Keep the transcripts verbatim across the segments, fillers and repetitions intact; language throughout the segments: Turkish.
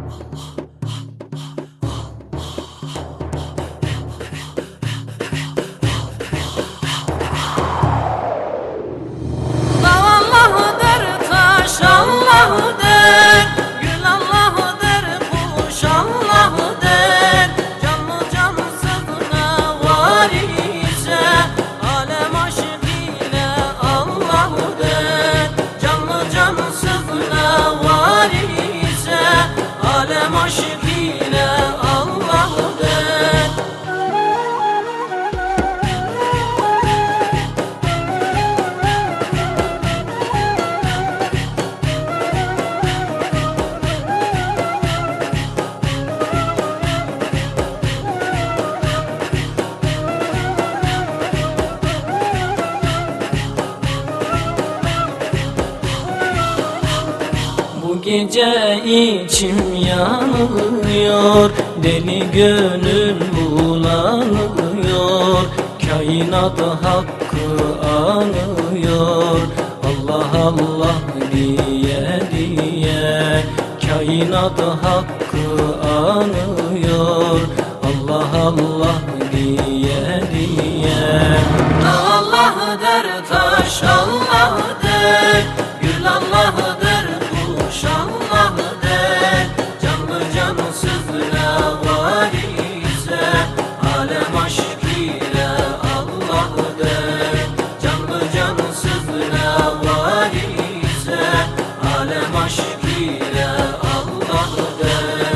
Bu gece içim yanıyor, deli gönül bulanıyor, kainat hakkı anıyor, Allah Allah diye diye, kainat hakkı anıyor, Allah Allah diye diye. Allah'dır taş Allah'dır, gül Allah'dır, kuş Allah'dır, canlı cansız lavarize, alem aşk ile Allah'dır, canlı cansız lavarize, alem aşk ile Allah'dır.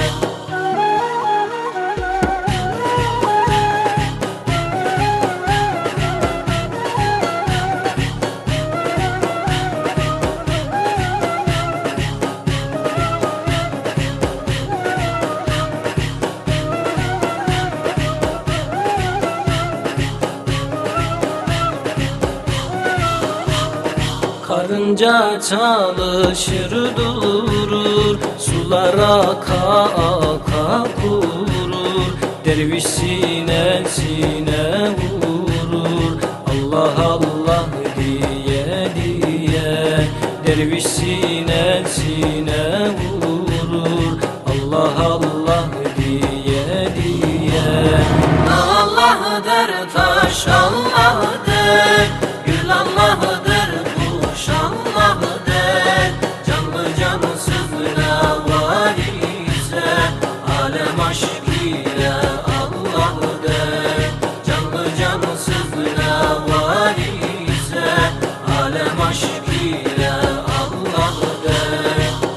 Karınca çalışır durur, sular aka aka kurur, derviş sinesine vurur, Allah Allah diye diye, derviş sinesine vurur, Allah Allah diye diye. Allah'dır taş Allah'dır, gül Allah'dır, kuş Allah'dır, canlı cansız lavarize, alem aşk ile Allah'dır, canlı cansız lavarize, alem aşk ile Allah'dır.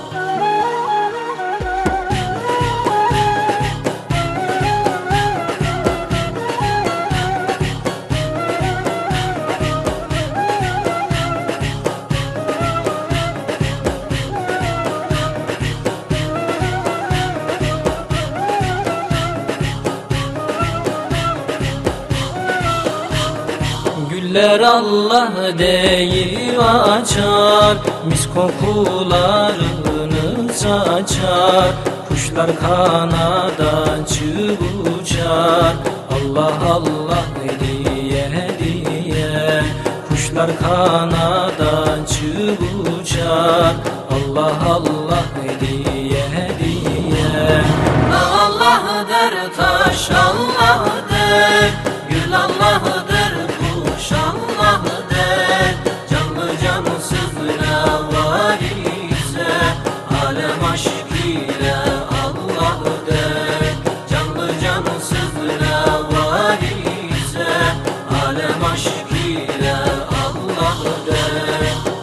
Güller Allah deyip açar, mis kokularını saçar, kuşlar kanada açıp uçar, Allah Allah diye diye, kuşlar kanada açıp uçar, Allah Allah diye diye. Allah'dır taş Allah'dır, gül Allah'dır, kuş Allah'dır, canlı cansız lavarize, alem aşk ile Allah'dır, canlı cansız lavarize, alem aşk ile Allah'dır.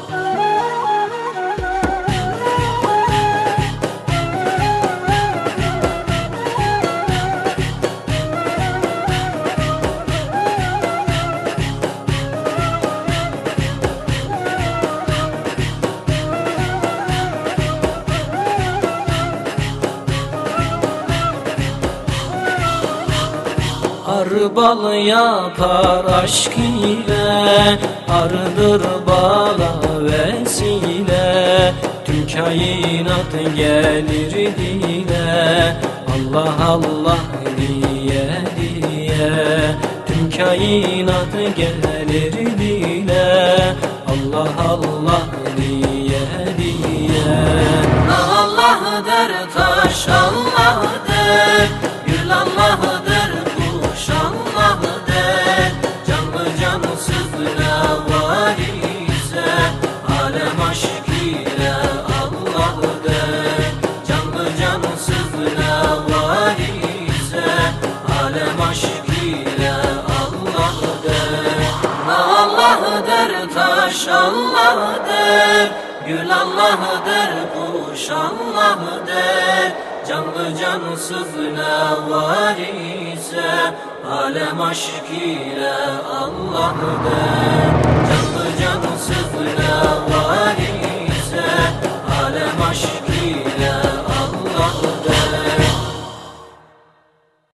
Arı bal yapar aşk ile, arıdır bala vesile, tüm kainat gelir dile, Allah Allah diye diye, tüm kainat gelir dile, Allah Allah diye diye. Allah'dır taş taş Allah'dır, gül Allah'dır, kuş Allah'dır. Canlı cansız lavarize, alem aşk ile Allah'dır. Canlı cansız lavarize, alem aşk ile Allah'dır. Allah'dır, taş Allah'dır, gül Allah'dır, kuş Allah'dır. Canlı cansız lavarize, alem aşk ile Allah'dır. Canlı cansız lavarize,